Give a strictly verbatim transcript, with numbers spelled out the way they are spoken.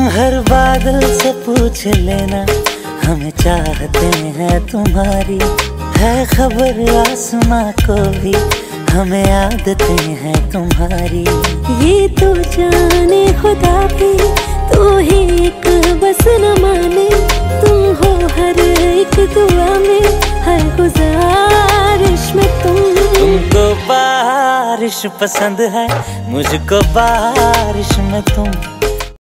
हर बादल से पूछ लेना, हमें चाहते हैं तुम्हारी। है खबर आसमां को भी, हमें आदतें हैं तुम्हारी। ये तो जाने खुदा भी, तू ही एक बस न माने। तुम हो हर एक दुआ में, हर गुजारिश में तुम। तुमको बारिश पसंद है, मुझको बारिश में तुम।